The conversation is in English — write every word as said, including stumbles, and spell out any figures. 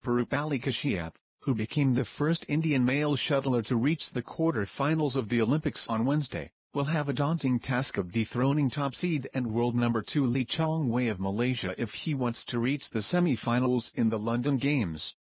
Purupalli Kashyap, who became the first Indian male shuttler to reach the quarter-finals of the Olympics on Wednesday, will have a daunting task of dethroning top seed and world number two Lee Chong Wei of Malaysia if he wants to reach the semi-finals in the London Games.